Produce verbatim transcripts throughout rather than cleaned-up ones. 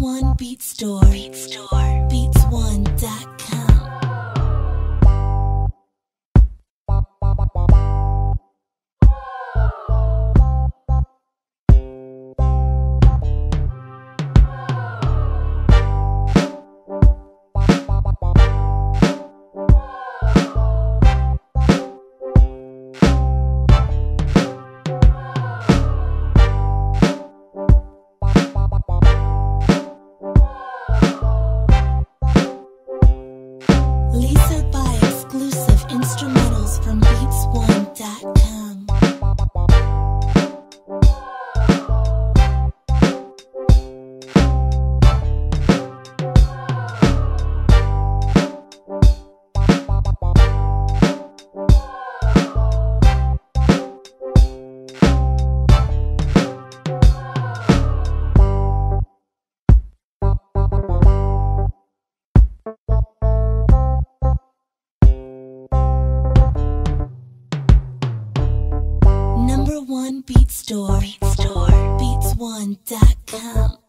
one beat store. Beat store. beats one dot com. Lisa by exclusive instrumentals from beats one dot com. Number one beat store. Beat store. beats one dot com.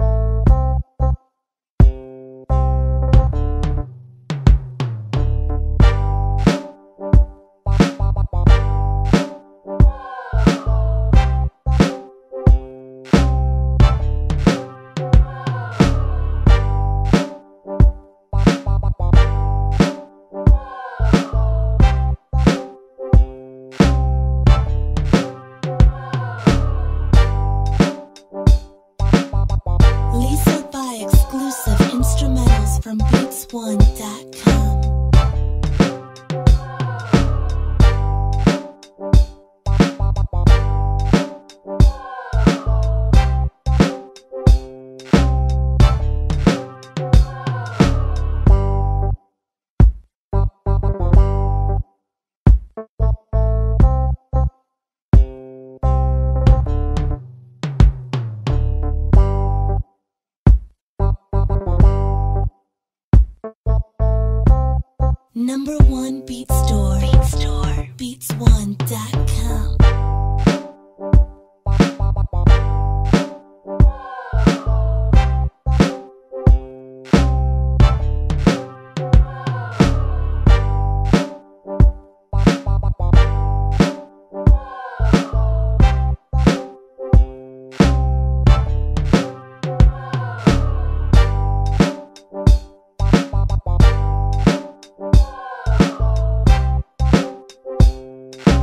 Lisa by exclusive instrumentals from beats one dot com. Number one beat store. Beat store. beats one dot com.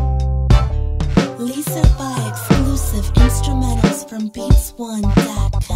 Lisa by exclusive instrumentals from beats one dot com.